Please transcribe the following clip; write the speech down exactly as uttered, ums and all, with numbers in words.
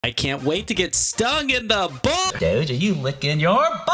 I can't wait to get stung in the butt. Dude, are you licking your butt?